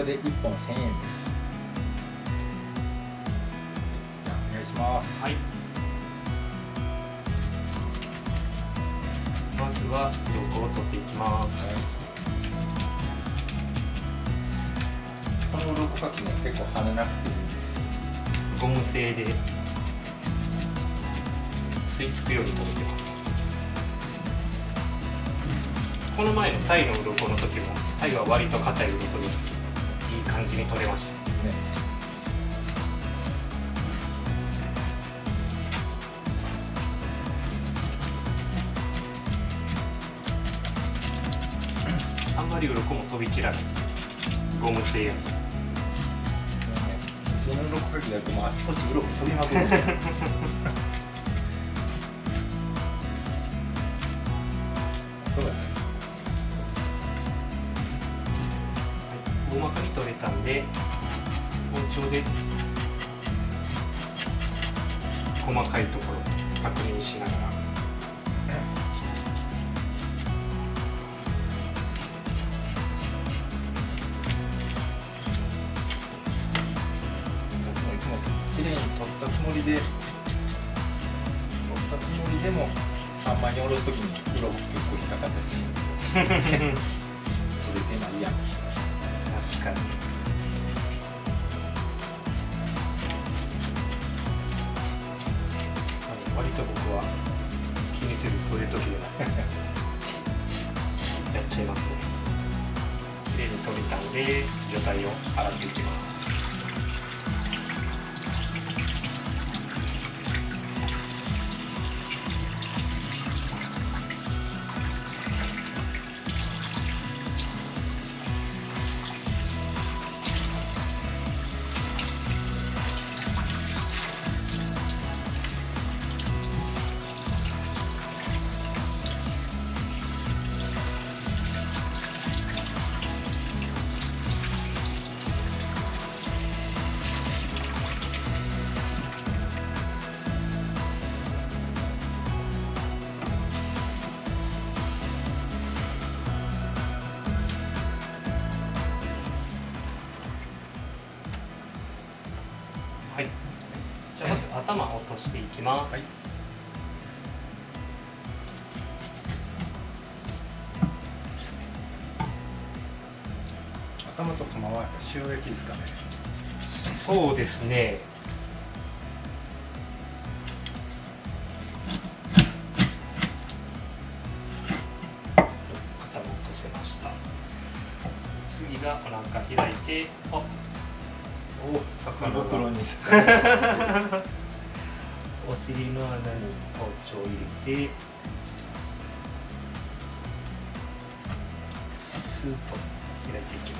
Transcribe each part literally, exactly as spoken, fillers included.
れでいっぽんせんえんです。じゃあお願いします。 はい。まずは鱗を取っていきます。はい、 この鱗かきも結構跳ねなくていいんですよ。 ゴム製で吸い付くように取ってます。この前のタイの鱗の時もタイは割と硬い鱗です。いい感じに取れましたね。あんまり鱗も飛び散らないゴム製や。 普通の鱗かきだともうあちこち鱗飛びまくる。そうだね。 大まかに取れたんで包丁で細かいところ確認しながら、 綺麗に取ったつもりで取ったつもりでも三枚におろすときに鱗結構引っかかったりするんですよ。取れてないやん。 確かに。割と僕は気にせずそういう時でもやっちゃいますね。綺麗に取れたんで魚体を洗っていきます。はい、じゃあまず頭を落としていきます。はい、 頭と釜はやっぱ塩焼きですかね。 そうですね。頭落とせました。次がお腹開いて、あ、 お、魚袋にお尻の穴に包丁を入れてスーッと開いていきます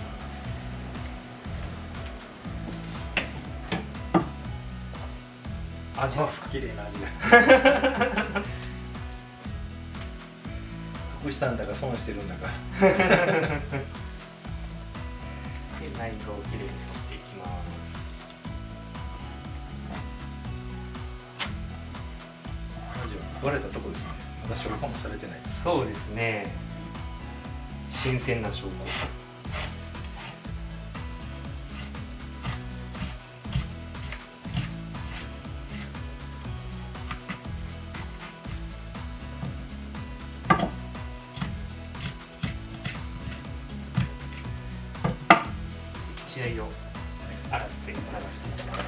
。味は綺麗な味が。得したんだか損してるんだか。 で、内臓をきれいに取っていきます。 割れたとこですね。まだ消化もされてない。 そうですね。新鮮な証拠。血合いを洗って流していきます。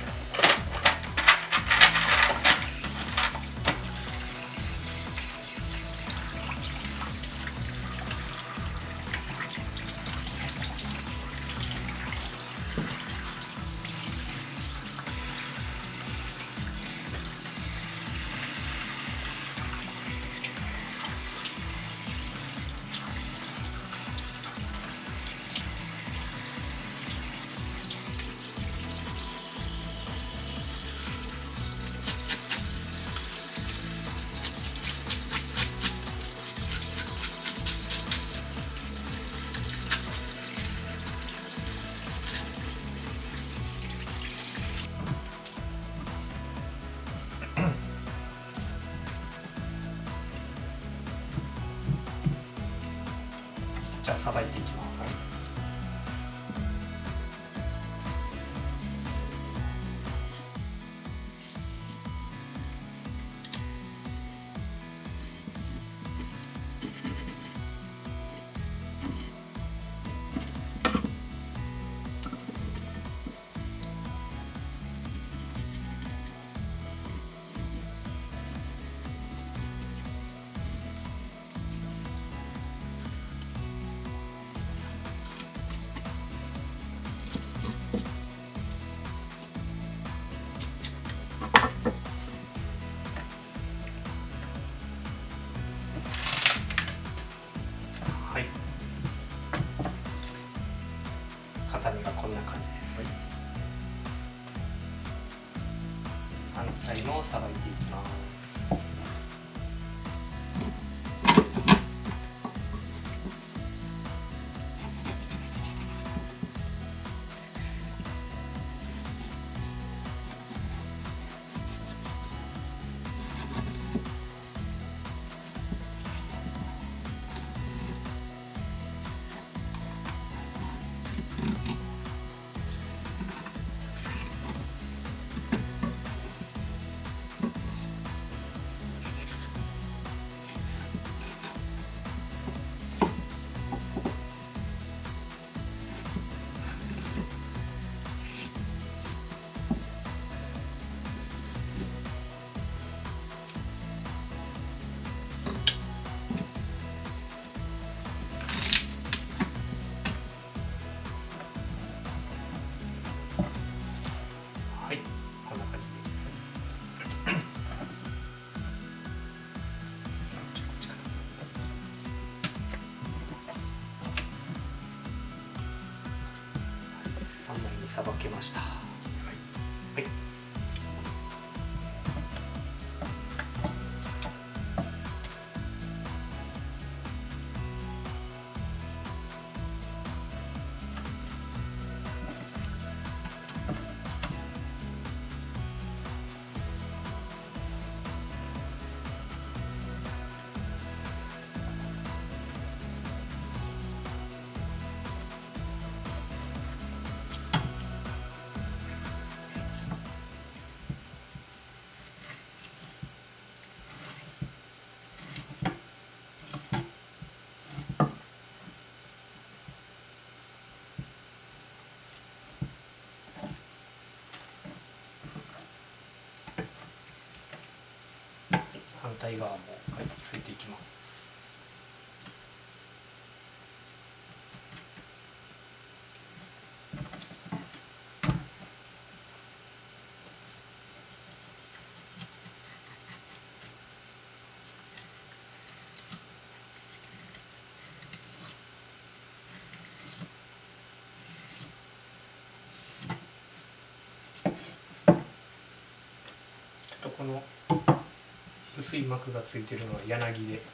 じゃあさばいていきます。 さばけました。はい、はい。反対側も、はい、ついていきます。ちょっとこの薄い膜がついてるのは柳で、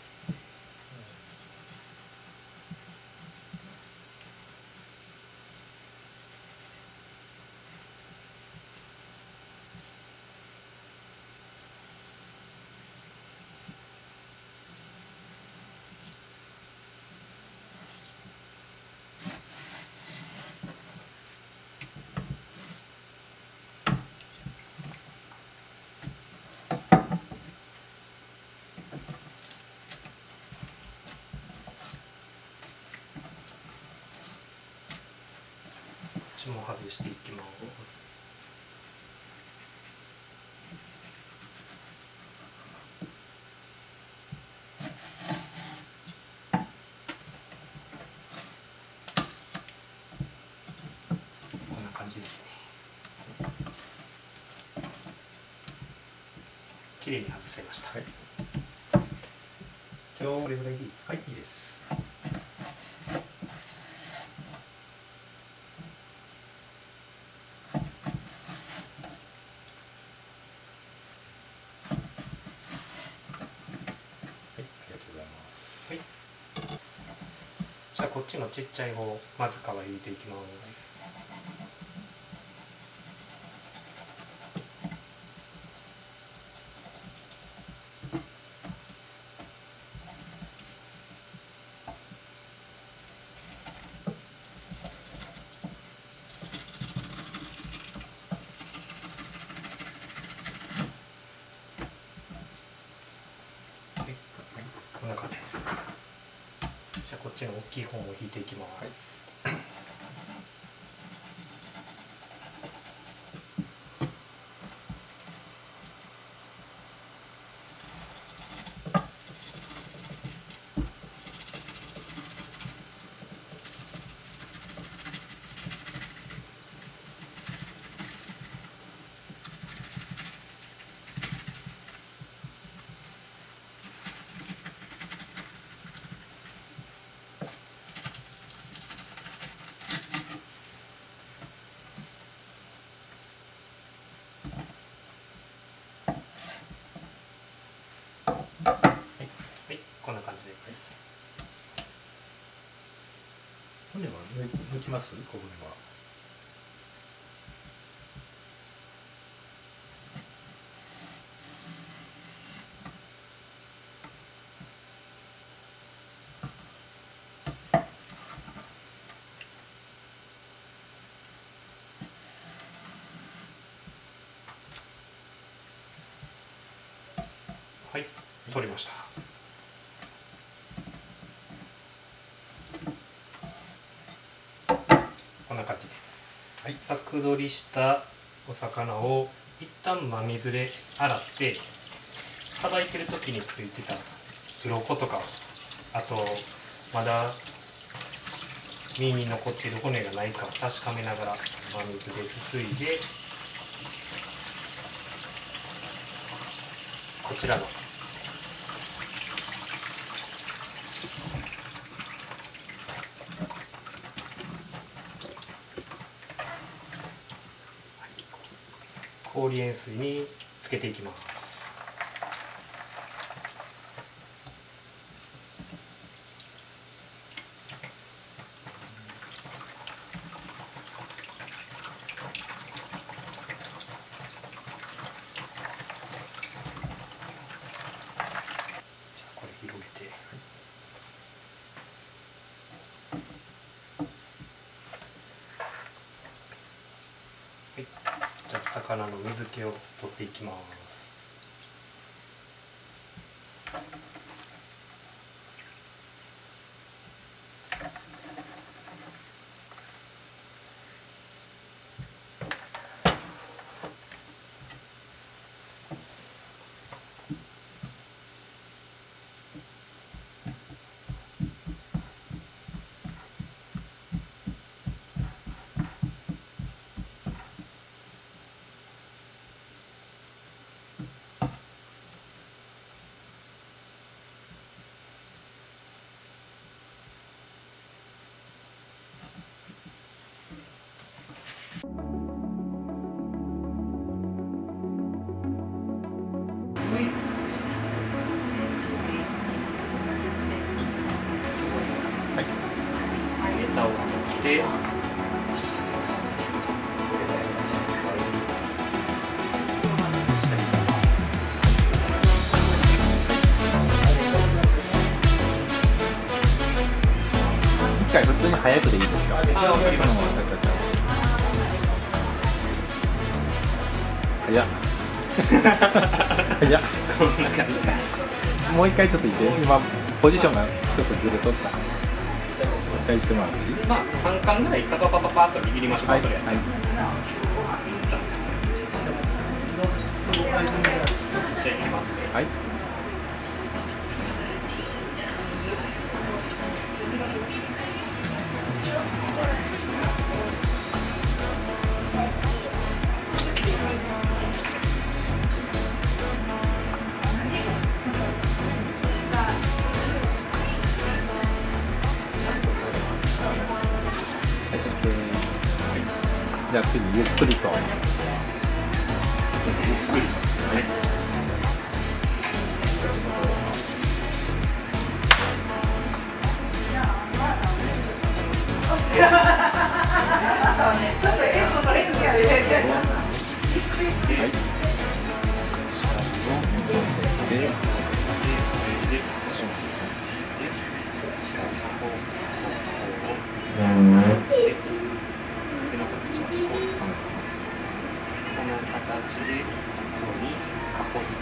こっちも外していきます。こんな感じですね。綺麗に外せました。はい、じゃあこれぐらいでいいですか？ はい、いいです。 じゃあこっちのちっちゃい方、まず皮入れていきます。はい、こんな感じです。じゃあこっちの大きい方を引いていきます。はい、こんな感じで。 骨は抜きます？小骨は。 はい、取りました。こんな感じです。はい、柵取りしたお魚を一旦真水で洗って、さばいてる時についてた鱗とか、あとまだ身に残っている骨がないかを確かめながら真水ですすいで、こちらの氷塩水につけていきます。じゃあこれ広げて。はい、じゃあ魚の水気を取っていきます。ネタを切って一回普通に早くでいいですか？ あ、わかりました。 早っ早っこんな感じです。 もう一回ちょっといて、今ポジションがちょっとずれとった。もう一回言ってもらっていい？ まあ三貫ぐらいパパパパパッと握りましょうか。 はい、 それ。 はい、 じゃあいきますね。 はい。じゃあ次ゆっくりと。 ゆっくり。はい。 ちょっとえっとこれ好きやで。 はい。 で、 で、 で、押します。で、ここ、ここ、で、手の形はこうです。この形で、ここにカポッと。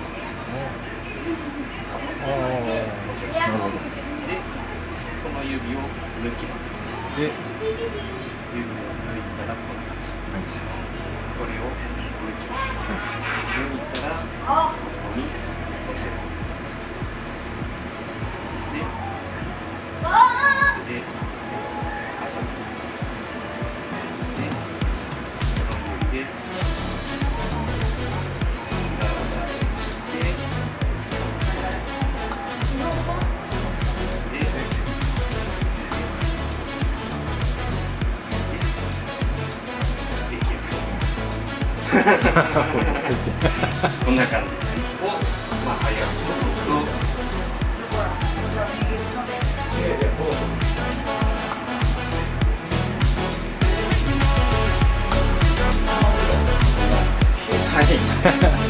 ああ、なるほど。 で、この指を抜きます。 で、 指を抜いたらこんな感じ。 はい、 これを抜きます。抜いたらここに乗せる。で、で、挟みます。で、この指で裏返して、で、こんな感じを、まあ、早くとはい。